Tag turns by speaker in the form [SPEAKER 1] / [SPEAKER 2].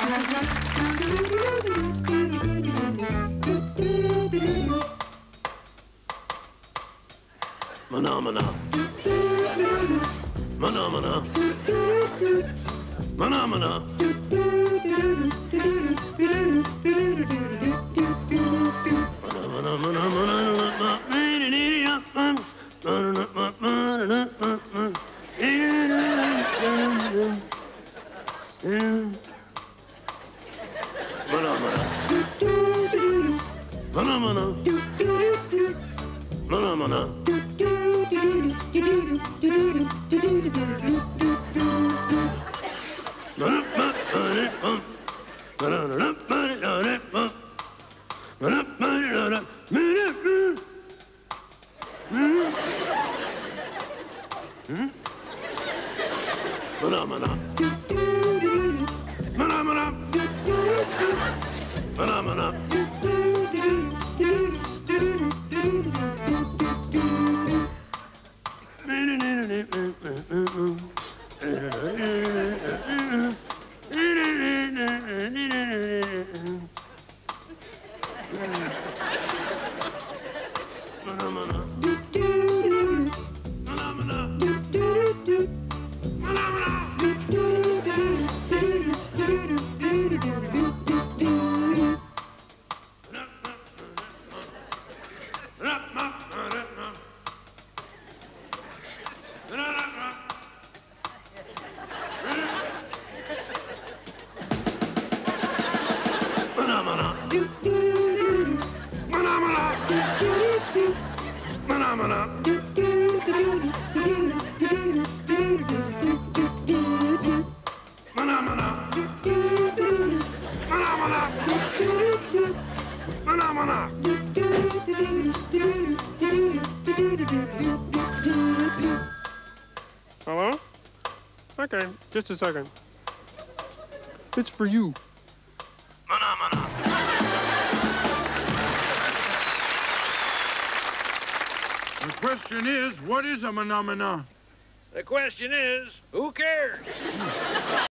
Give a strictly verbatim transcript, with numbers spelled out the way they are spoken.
[SPEAKER 1] Phenomena. Phenomena. Phenomena. Phenomena. Phenomena. Phenomena. Phenomena. Phenomena.
[SPEAKER 2] Hello? Okay, just a second. It's for you.
[SPEAKER 1] Phenomena.
[SPEAKER 3] The question is, what is a phenomena?
[SPEAKER 4] The question is, who cares?